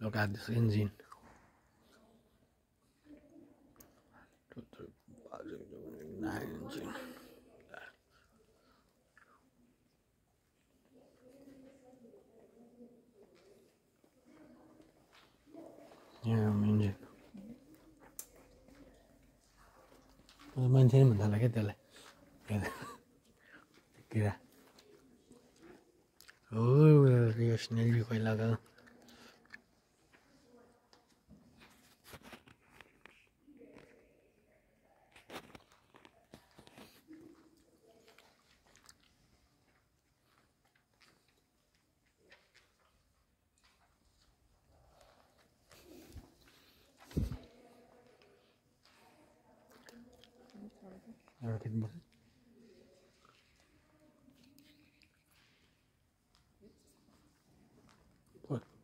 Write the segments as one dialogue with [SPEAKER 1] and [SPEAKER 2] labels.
[SPEAKER 1] Look at this engine. Engine. Yeah, engine. मान्छे भन्दा लाग्यो त्यसलाई किरा हो यो स्नेल भी पहिला गयो What?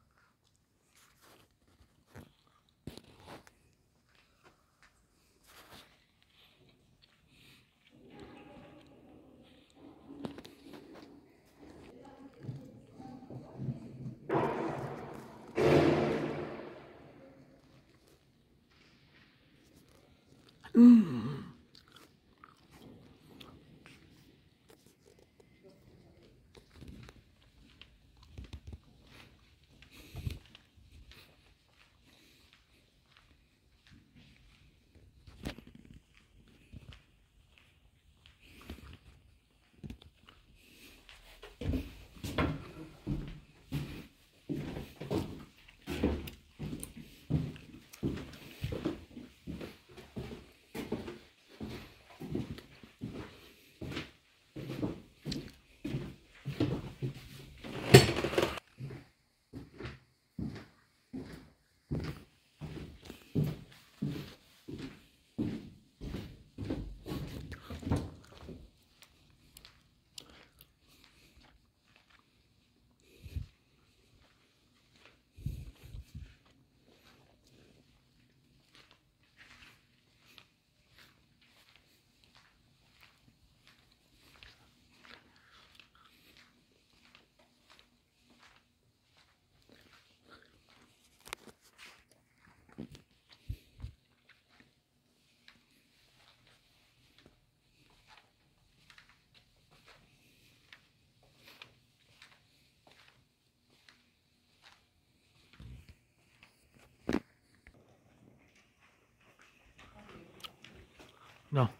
[SPEAKER 1] No.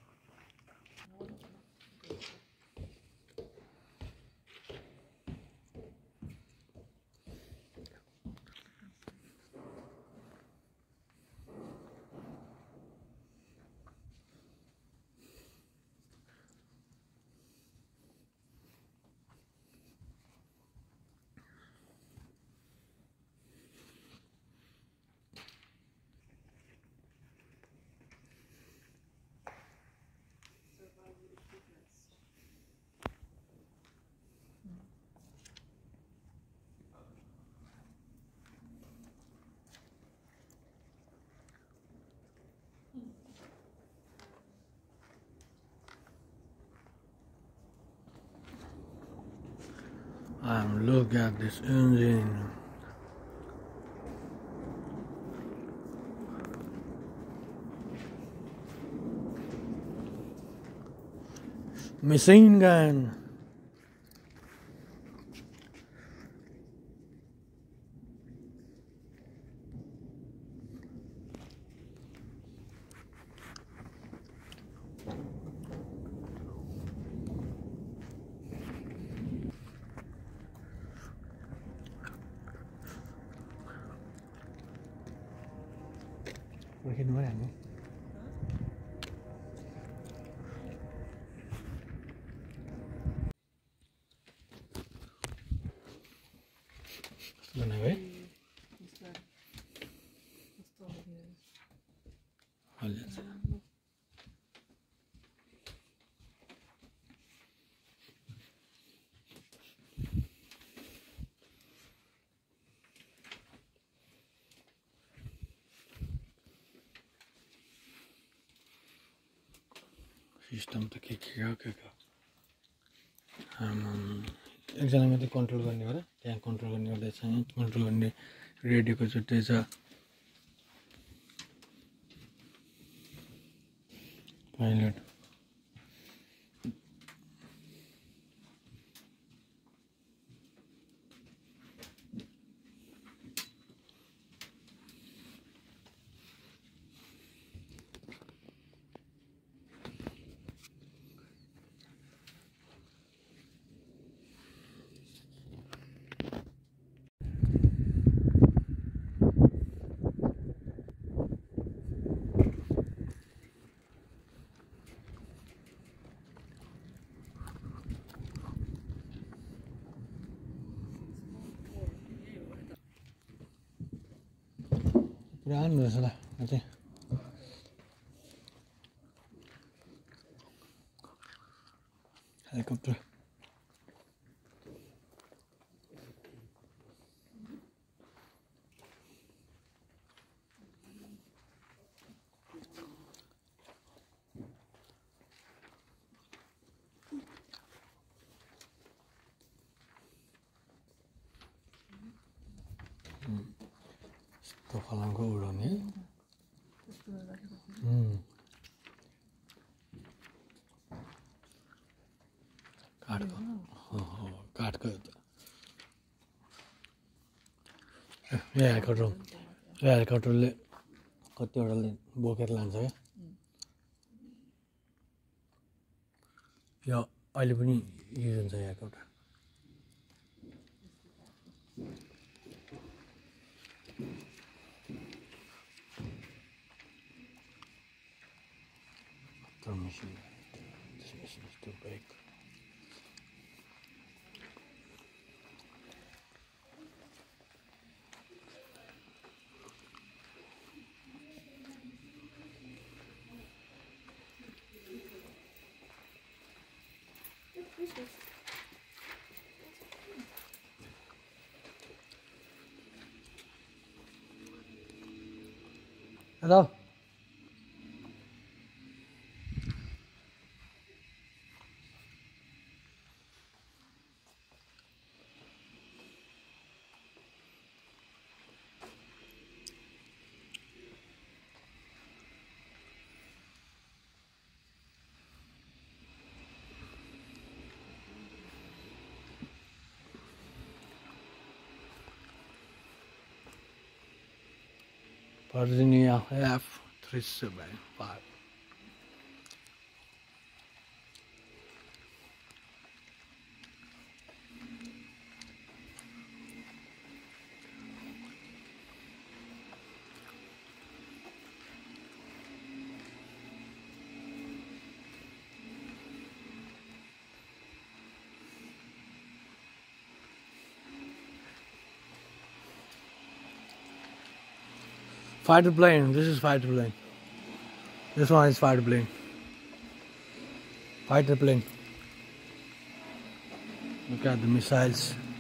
[SPEAKER 1] Look at this engine. Machine gun. What can we do? Gonna wait. System to kick एकजना मात्रै कन्ट्रोल गर्ने हो र त्यहाँ कन्ट्रोल गर्ने गर्दैछ यहाँ कन्ट्रोल गर्ने रेडियोको छुट्टै छ पाइलट पुरानो रहेछ ल अझै हेलिकप्टर यस्तो फलामको उडाउने काठको यो हेलिकप्टरले कतिवटाले बोकेर लान्छ क्या यो अहिले पनि युज हुन्छ helicopter Machine. This machine is too big. Hello. Virginia F375. Fighter plane, this is fighter plane. This one is fighter plane. Fighter plane. Look at the missiles.